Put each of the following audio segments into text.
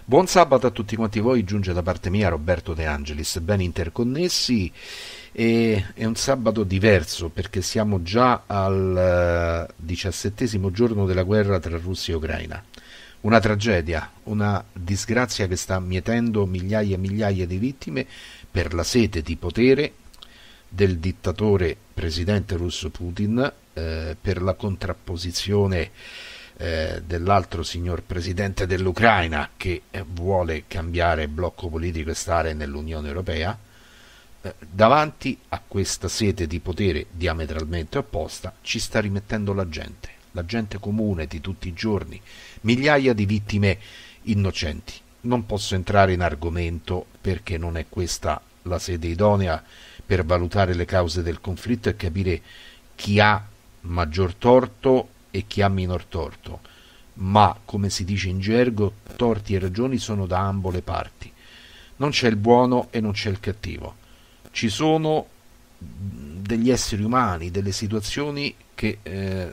Buon sabato a tutti quanti voi, giunge da parte mia Roberto De Angelis, ben interconnessi, e è un sabato diverso perché siamo già al 17° giorno della guerra tra Russia e Ucraina. Una tragedia, una disgrazia che sta mietendo migliaia e migliaia di vittime per la sete di potere del dittatore presidente russo Putin, per la contrapposizione dell'altro signor presidente dell'Ucraina che vuole cambiare blocco politico e stare nell'Unione Europea. Davanti a questa sete di potere diametralmente opposta ci sta rimettendo la gente comune di tutti i giorni, migliaia di vittime innocenti. Non posso entrare in argomento perché non è questa la sede idonea per valutare le cause del conflitto e capire chi ha maggior torto e chi ha minor torto, ma come si dice in gergo, torti e ragioni sono da ambo le parti. Non c'è il buono e non c'è il cattivo. Ci sono degli esseri umani, delle situazioni che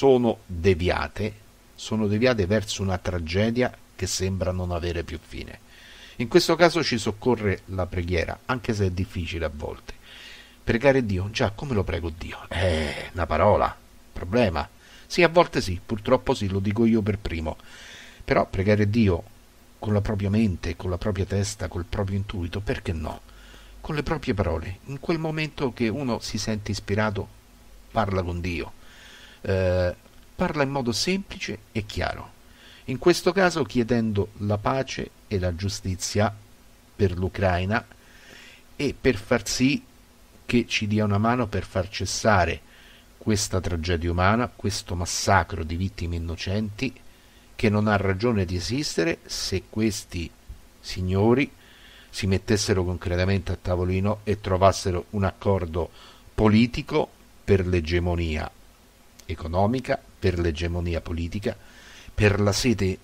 sono deviate verso una tragedia che sembra non avere più fine. In questo caso ci soccorre la preghiera, anche se è difficile a volte. Pregare Dio, già, come lo prego Dio? Una parola, problema. Sì, a volte sì, purtroppo sì, lo dico io per primo. Però pregare Dio con la propria mente, con la propria testa, col proprio intuito, perché no? Con le proprie parole. In quel momento che uno si sente ispirato, parla con Dio. Parla in modo semplice e chiaro. In questo caso chiedendo la pace e la giustizia per l'Ucraina e per far sì che ci dia una mano per far cessare questa tragedia umana, questo massacro di vittime innocenti che non ha ragione di esistere se questi signori si mettessero concretamente a tavolino e trovassero un accordo politico per l'egemonia economica, per l'egemonia politica, per la sete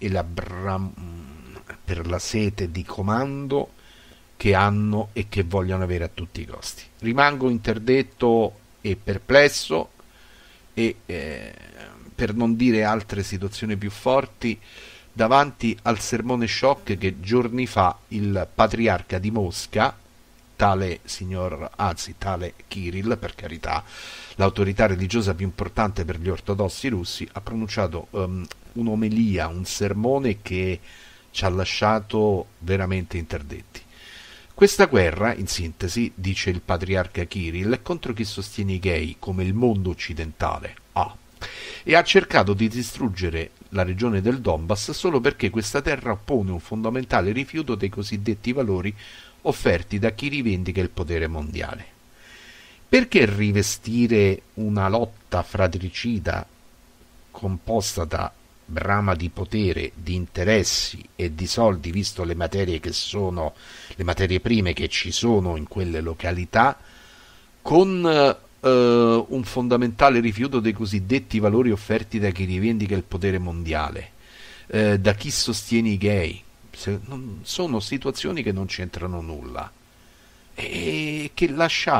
per la sete di comando che hanno e che vogliono avere a tutti i costi. Rimango interdetto e perplesso e per non dire altre situazioni più forti davanti al sermone shock che giorni fa il patriarca di Mosca, tale Kirill, per carità, l'autorità religiosa più importante per gli ortodossi russi, ha pronunciato un'omelia, un sermone che ci ha lasciato veramente interdetti. Questa guerra, in sintesi, dice il patriarca Kirill, è contro chi sostiene i gay, come il mondo occidentale ha, e ha cercato di distruggere la regione del Donbass solo perché questa terra oppone un fondamentale rifiuto dei cosiddetti valori offerti da chi rivendica il potere mondiale. Perché rivestire una lotta fratricida composta da brama di potere, di interessi e di soldi, visto le materie che sono le materie prime che ci sono in quelle località, con un fondamentale rifiuto dei cosiddetti valori offerti da chi rivendica il potere mondiale, da chi sostiene i gay? Sono situazioni che non c'entrano nulla e che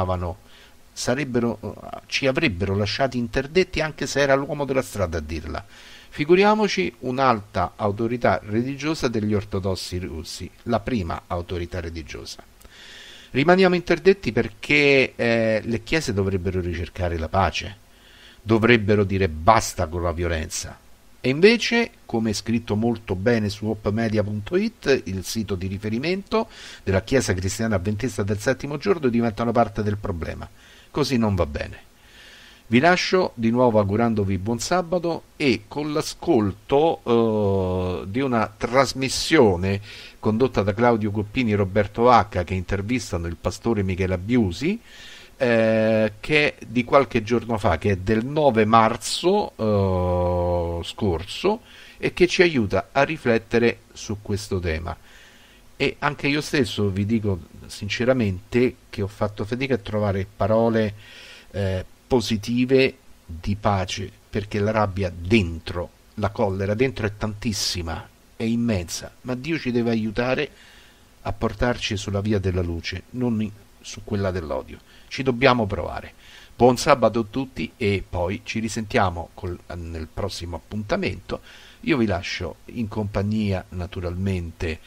ci avrebbero lasciati interdetti anche se era l'uomo della strada a dirla. Figuriamoci un'alta autorità religiosa degli ortodossi russi, la prima autorità religiosa. Rimaniamo interdetti perché le chiese dovrebbero ricercare la pace, dovrebbero dire basta con la violenza. E invece, come è scritto molto bene su opmedia.it, il sito di riferimento della Chiesa Cristiana Adventista del Settimo Giorno, diventano parte del problema. Così non va bene. Vi lascio di nuovo augurandovi buon sabato e con l'ascolto di una trasmissione condotta da Claudio Coppini e Roberto H, che intervistano il pastore Michele Abbiusi, che è di qualche giorno fa, che è del 9 marzo scorso, e che ci aiuta a riflettere su questo tema. E anche io stesso vi dico sinceramente che ho fatto fatica a trovare parole positive di pace, perché la rabbia dentro, la collera dentro è tantissima, è immensa, ma Dio ci deve aiutare a portarci sulla via della luce, non su quella dell'odio. Ci dobbiamo provare. Buon sabato a tutti e poi ci risentiamo nel prossimo appuntamento Io vi lascio in compagnia naturalmente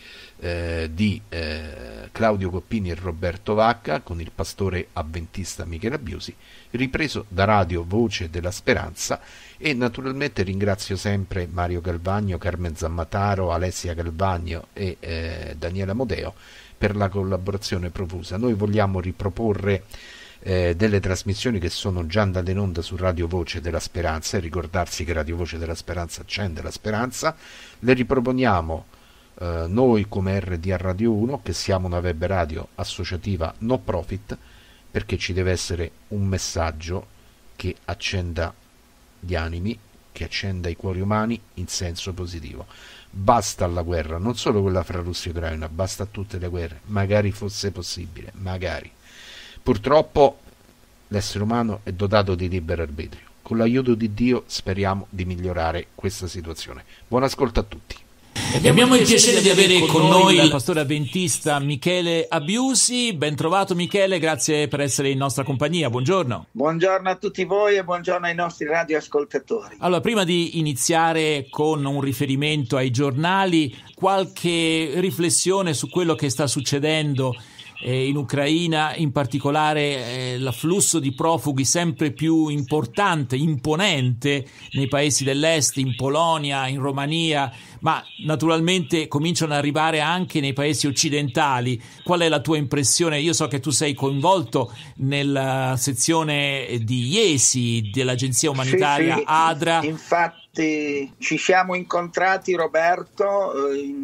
di Claudio Coppini e Roberto Vacca con il pastore avventista Michele Abiusi, ripreso da Radio Voce della Speranza, e naturalmente ringrazio sempre Mario Galvagno, Carmen Zammataro, Alessia Galvagno e Daniela Modeo per la collaborazione profusa. Noi vogliamo riproporre delle trasmissioni che sono già andate in onda su Radio Voce della Speranza, e ricordarsi che Radio Voce della Speranza accende la speranza. Le riproponiamo noi come RDA Radio 1, che siamo una web radio associativa no profit, perché ci deve essere un messaggio che accenda gli animi, che accenda i cuori umani in senso positivo. Basta alla guerra, non solo quella fra Russia e Ucraina, basta a tutte le guerre, magari fosse possibile, magari. Purtroppo l'essere umano è dotato di libero arbitrio. Con l'aiuto di Dio speriamo di migliorare questa situazione. Buon ascolto a tutti. E abbiamo il piacere di avere con noi il pastore avventista Michele Abiusi. Ben trovato Michele, grazie per essere in nostra compagnia. Buongiorno. Buongiorno a tutti voi e buongiorno ai nostri radioascoltatori. Allora, prima di iniziare con un riferimento ai giornali, qualche riflessione su quello che sta succedendo in Ucraina, in particolare l'afflusso di profughi sempre più importante, imponente nei paesi dell'est, in Polonia, in Romania, ma naturalmente cominciano ad arrivare anche nei paesi occidentali. Qual è la tua impressione? Io so che tu sei coinvolto nella sezione di IESI dell'agenzia umanitaria sì, ADRA. Infatti ci siamo incontrati, Roberto,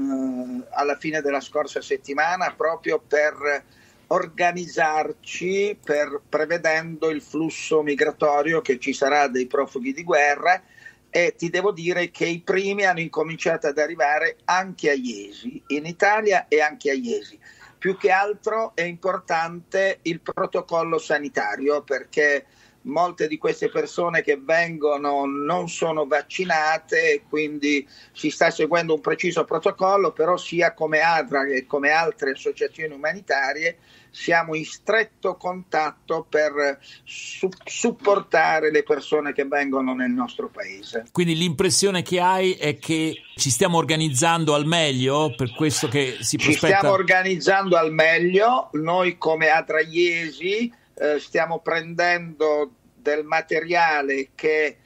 alla fine della scorsa settimana, proprio per organizzarci, prevedendo il flusso migratorio che ci sarà dei profughi di guerra, e ti devo dire che i primi hanno incominciato ad arrivare anche a Iesi, in Italia e anche a Iesi. Più che altro è importante il protocollo sanitario, perché molte di queste persone che vengono non sono vaccinate e quindi si sta seguendo un preciso protocollo, però sia come ADRA che come altre associazioni umanitarie siamo in stretto contatto per supportare le persone che vengono nel nostro paese. Quindi l'impressione che hai è che ci stiamo organizzando al meglio per questo che si prospetta? Ci stiamo organizzando al meglio. Noi come ADRA Iesi stiamo prendendo del materiale che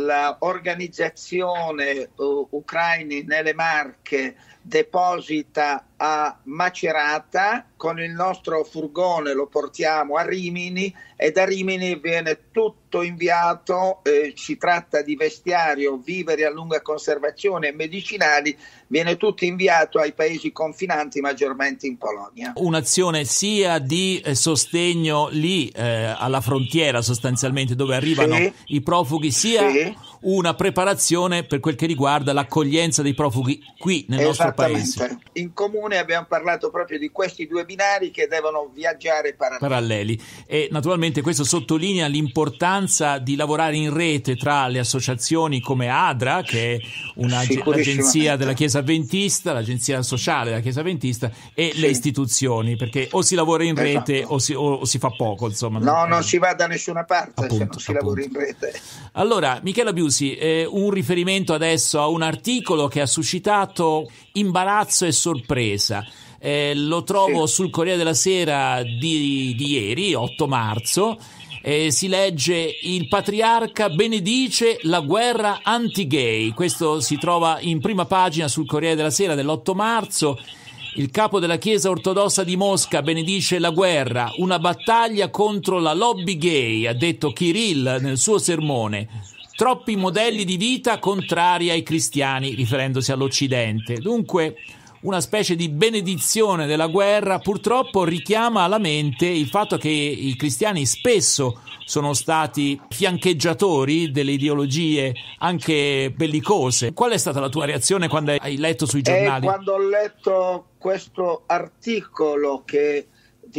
l'organizzazione Ucraini nelle Marche deposita a Macerata. Con il nostro furgone lo portiamo a Rimini e da Rimini viene tutto inviato, si tratta di vestiario, viveri a lunga conservazione e medicinali, viene tutto inviato ai paesi confinanti, maggiormente in Polonia. Un'azione sia di sostegno lì alla frontiera sostanzialmente dove arrivano i profughi, sia una preparazione per quel che riguarda l'accoglienza dei profughi qui nel nostro paese. In comune abbiamo parlato proprio di questi due binari che devono viaggiare paralleli. E naturalmente questo sottolinea l'importanza di lavorare in rete tra le associazioni come ADRA, che è l'agenzia della Chiesa Avventista, l'agenzia sociale della Chiesa Avventista, e le istituzioni, perché o si lavora in rete o si fa poco, insomma. Non si va da nessuna parte se non si lavora in rete. Allora, Michele Abiusi, un riferimento adesso a un articolo che ha suscitato imbarazzo e sorpresa. Lo trovo sul Corriere della Sera di ieri, 8 marzo. Si legge: il patriarca benedice la guerra anti-gay. Questo si trova in prima pagina sul Corriere della Sera dell'8 marzo. Il capo della Chiesa ortodossa di Mosca benedice la guerra, una battaglia contro la lobby gay, ha detto Kirill nel suo sermone. Troppi modelli di vita contrari ai cristiani, riferendosi all'Occidente. Dunque, una specie di benedizione della guerra purtroppo richiama alla mente il fatto che i cristiani spesso sono stati fiancheggiatori delle ideologie anche bellicose. Qual è stata la tua reazione quando hai letto sui giornali? Quando ho letto questo articolo che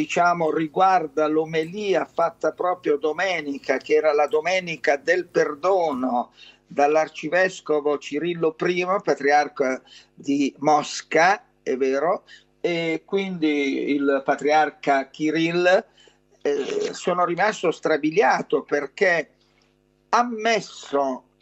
riguarda l'omelia fatta proprio domenica, che era la domenica del perdono, dall'arcivescovo Cirillo I, patriarca di Mosca, è vero, e quindi il patriarca Kirill, sono rimasto strabiliato, perché ammesso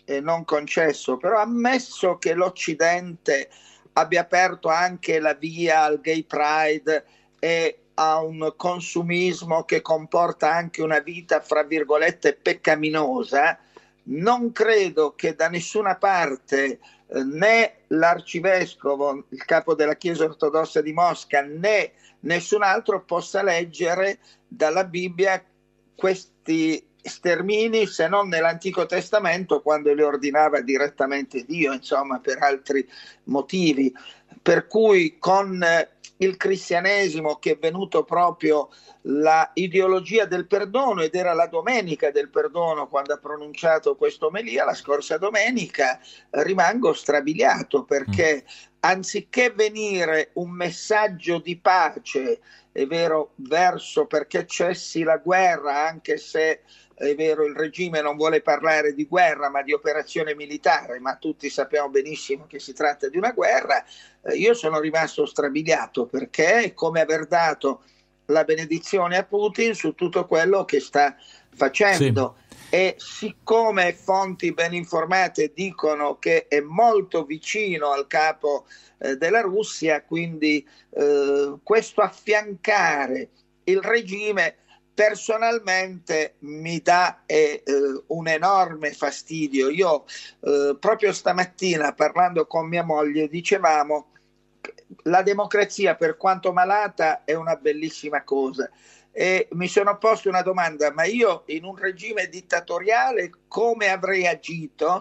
e non concesso, però ammesso che l'Occidente abbia aperto anche la via al gay pride e a un consumismo che comporta anche una vita, fra virgolette, peccaminosa, non credo che da nessuna parte né l'arcivescovo, il capo della Chiesa ortodossa di Mosca, né nessun altro possa leggere dalla Bibbia questi stermini, se non nell'Antico Testamento, quando li ordinava direttamente Dio, insomma, per altri motivi. Per cui con il cristianesimo, che è venuto proprio la ideologia del perdono, ed era la domenica del perdono quando ha pronunciato questa omelia, la scorsa domenica, rimango strabiliato, perché anziché venire un messaggio di pace, è vero, verso perché cessi la guerra, anche se è vero il regime non vuole parlare di guerra ma di operazione militare, ma tutti sappiamo benissimo che si tratta di una guerra, io sono rimasto strabiliato, perché è come aver dato la benedizione a Putin su tutto quello che sta facendo. Sì. E siccome fonti ben informate dicono che è molto vicino al capo della Russia, quindi questo affiancare il regime personalmente mi dà un enorme fastidio. Io proprio stamattina, parlando con mia moglie, dicevamo: la democrazia, per quanto malata, è una bellissima cosa. E mi sono posto una domanda: ma io in un regime dittatoriale come avrei agito?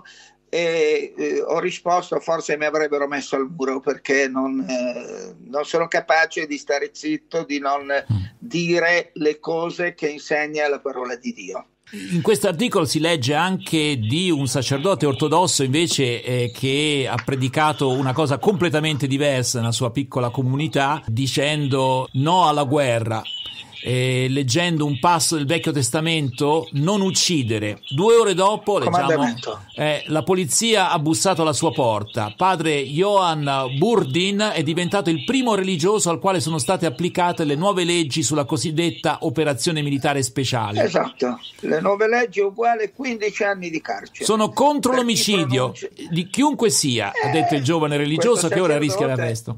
Ho risposto: forse mi avrebbero messo al muro, perché non sono capace di stare zitto, di non dire le cose che insegna la parola di Dio. In questo articolo si legge anche di un sacerdote ortodosso invece che ha predicato una cosa completamente diversa nella sua piccola comunità, dicendo no alla guerra. Leggendo un passo del Vecchio Testamento, non uccidere. 2 ore dopo, leggiamo, la polizia ha bussato alla sua porta. Padre Johann Burdin è diventato il primo religioso al quale sono state applicate le nuove leggi sulla cosiddetta operazione militare speciale. Esatto, le nuove leggi uguali 15 anni di carcere. Sono contro l'omicidio di chiunque sia, ha detto il giovane religioso, che ora rischia l'arresto.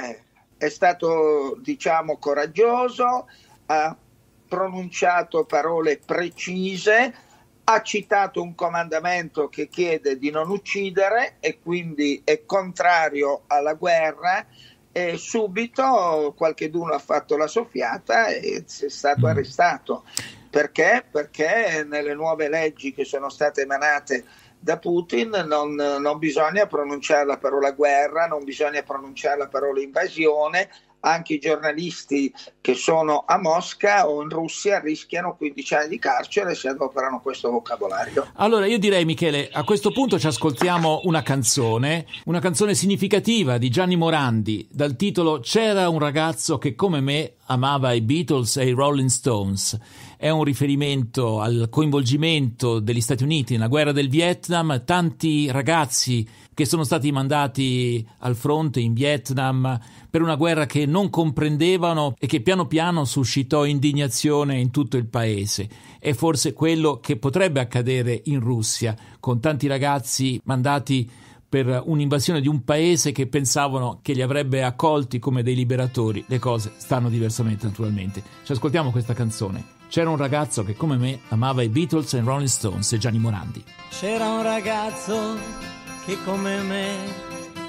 È stato, diciamo, coraggioso, ha pronunciato parole precise, ha citato un comandamento che chiede di non uccidere e quindi è contrario alla guerra, e subito qualcheduno ha fatto la soffiata e è stato arrestato. Perché? Perché nelle nuove leggi che sono state emanate da Putin non bisogna pronunciare la parola guerra, non bisogna pronunciare la parola invasione. Anche i giornalisti che sono a Mosca o in Russia rischiano 15 anni di carcere se adoperano questo vocabolario. Allora io direi, Michele, a questo punto ci ascoltiamo una canzone significativa di Gianni Morandi dal titolo C'era un ragazzo che come me amava i Beatles e i Rolling Stones. È un riferimento al coinvolgimento degli Stati Uniti nella guerra del Vietnam, tanti ragazzi che sono stati mandati al fronte in Vietnam per una guerra che non comprendevano e che piano piano suscitò indignazione in tutto il paese. È forse quello che potrebbe accadere in Russia, con tanti ragazzi mandati per un'invasione di un paese che pensavano che li avrebbe accolti come dei liberatori. Le cose stanno diversamente, naturalmente. Ci ascoltiamo questa canzone. C'era un ragazzo che come me amava i Beatles e i Rolling Stones e Gianni Morandi. C'era un ragazzo che come me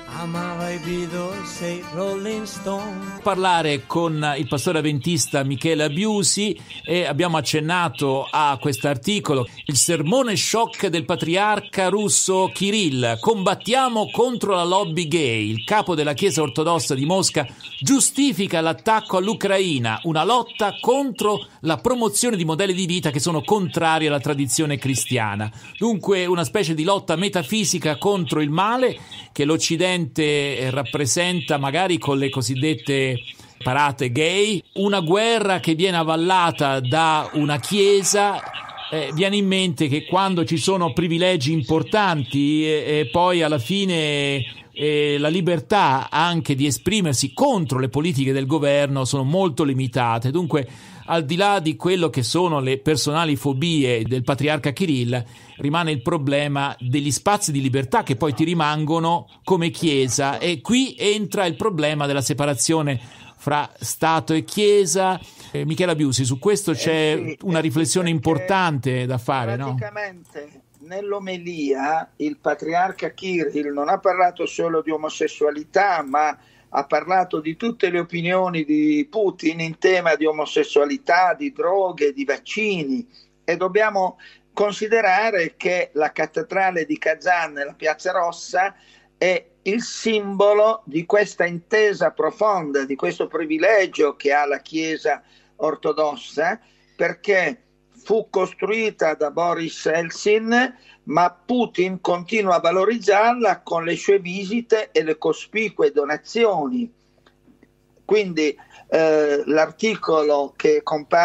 amava i Beatles e i Rolling Stone. Parlare con il pastore avventista Michele Abiusi, e abbiamo accennato a quest'articolo, il sermone shock del patriarca russo Kirill. Combattiamo contro la lobby gay. Il capo della Chiesa ortodossa di Mosca giustifica l'attacco all'Ucraina, una lotta contro la promozione di modelli di vita che sono contrari alla tradizione cristiana. Dunque una specie di lotta metafisica contro il male che l'Occidente rappresenta magari con le cosiddette parate gay, una guerra che viene avvallata da una chiesa. Viene in mente che quando ci sono privilegi importanti poi alla fine la libertà anche di esprimersi contro le politiche del governo sono molto limitate. Dunque, al di là di quello che sono le personali fobie del patriarca Kirill, rimane il problema degli spazi di libertà che poi ti rimangono come Chiesa, e qui entra il problema della separazione fra Stato e Chiesa. Michela Biusi, su questo c'è una riflessione importante da fare, praticamente, no? Nell'omelia il patriarca Kirill non ha parlato solo di omosessualità, ma ha parlato di tutte le opinioni di Putin in tema di omosessualità, di droghe, di vaccini, e dobbiamo considerare che la cattedrale di Kazan, la Piazza Rossa, è il simbolo di questa intesa profonda, di questo privilegio che ha la Chiesa ortodossa, perché fu costruita da Boris Eltsin, ma Putin continua a valorizzarla con le sue visite e le cospicue donazioni. Quindi l'articolo che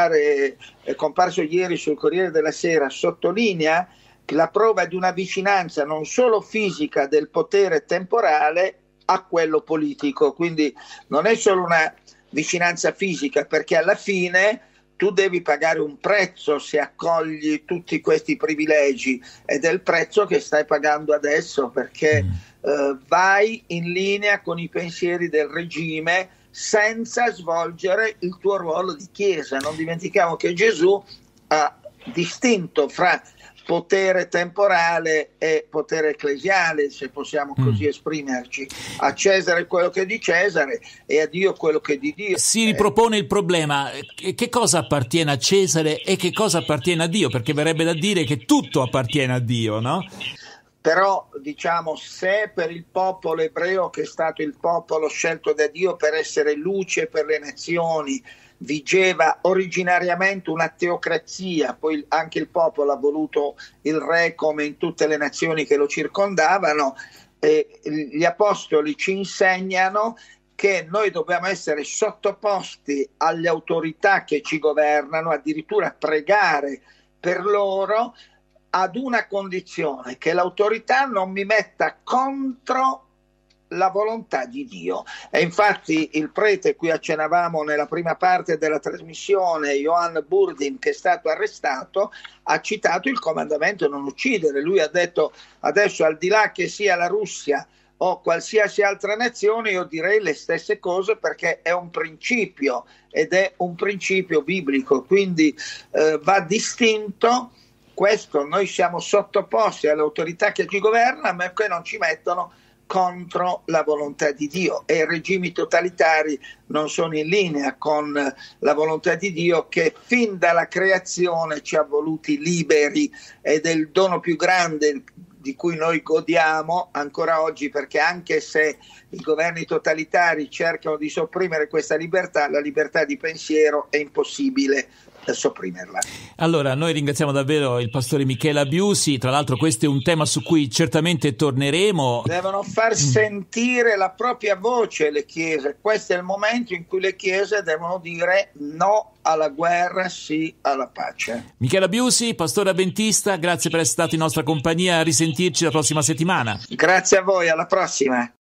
è comparso ieri sul Corriere della Sera sottolinea la prova di una vicinanza non solo fisica del potere temporale a quello politico, quindi non è solo una vicinanza fisica, perché alla fine tu devi pagare un prezzo se accogli tutti questi privilegi, ed è il prezzo che stai pagando adesso, perché vai in linea con i pensieri del regime senza svolgere il tuo ruolo di Chiesa. Non dimentichiamo che Gesù ha distinto fra potere temporale e potere ecclesiale, se possiamo così esprimerci. A Cesare quello che è di Cesare e a Dio quello che è di Dio. Si ripropone il problema: che cosa appartiene a Cesare e che cosa appartiene a Dio? Perché verrebbe da dire che tutto appartiene a Dio, no? Però diciamo, se per il popolo ebreo, che è stato il popolo scelto da Dio per essere luce per le nazioni, vigeva originariamente una teocrazia, poi anche il popolo ha voluto il re come in tutte le nazioni che lo circondavano, e gli apostoli ci insegnano che noi dobbiamo essere sottoposti alle autorità che ci governano, addirittura pregare per loro, ad una condizione: che l'autorità non mi metta contro la volontà di Dio. E infatti il prete cui accennavamo nella prima parte della trasmissione, Johann Burdin, che è stato arrestato, ha citato il comandamento non uccidere. Lui ha detto: adesso, al di là che sia la Russia o qualsiasi altra nazione, io direi le stesse cose, perché è un principio, ed è un principio biblico, quindi va distinto questo. Noi siamo sottoposti alle autorità che ci governano, ma che non ci mettono contro la volontà di Dio, e i regimi totalitari non sono in linea con la volontà di Dio, che fin dalla creazione ci ha voluti liberi, ed è il dono più grande di cui noi godiamo ancora oggi, perché anche se i governi totalitari cercano di sopprimere questa libertà, la libertà di pensiero è impossibile sopprimerla. Allora, noi ringraziamo davvero il pastore Michela Biusi. Tra l'altro questo è un tema su cui certamente torneremo. Devono far sentire la propria voce le chiese. Questo è il momento in cui le chiese devono dire no alla guerra, sì alla pace. Michela Biusi, pastore avventista, grazie per essere stato in nostra compagnia. A risentirci la prossima settimana. Grazie a voi, alla prossima.